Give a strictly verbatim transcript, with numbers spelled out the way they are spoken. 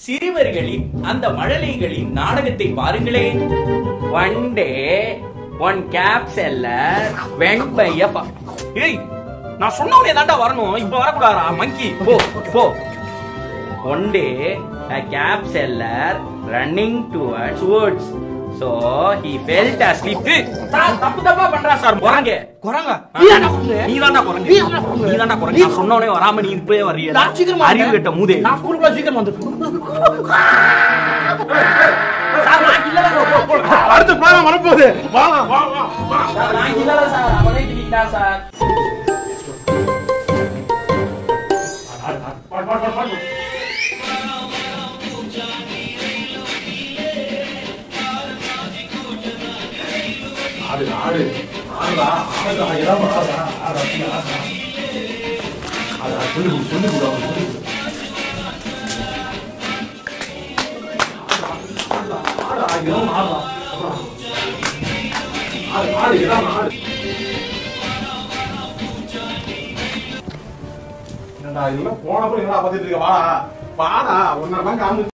சிறுவர்களின் அந்த மழலைகளின் நாடகத்தை பாருங்களேன். One day, one cap seller went by a fa- ஏய், நான் சொன்னவனே தாண்டா வரணும், இப்ப வரக்கூடாதா மங்கி? போ போ. One day, a cap seller running towards woods. So he felt asleep. Sir தப்பு தப்பா பண்றா சார். குரங்க குரங்க நீ தாண்டா குரங்க நீ தாண்டா குரங்க. நான் சொன்னவனே வராம நீ இப்பவே வர்றியா? அறிவு கட்ட மூதே. நான் ஸ்கூலுக்குள்ள சீக்கிரம் வந்துட்டேன். சார் நான் இல்ல அடுத்து பாடம் வரப்போகுது. வா வா வா. சார் நான் இல்ல சார், அவனே கிளிட்டா சார். பாட் பாட் பாட் பாட். ஆடு ஆடு ஆடுடா ஆடுடா எல்லாம் ஆடுடா ஆடுடா ஆடுடா ஆடுடா சொல்லு சொல்லு கூட சொல்லு ஆடுடா ஆடுடா எல்லாம் ஆடுடா ஆடு ஆடு எல்லாம் ஆடு. என்னடா இதெல்லாம் போனப்ப என்னடா பார்த்துட்டு இருக்க? வாடா வாடா ஒன்னரை மணி காமி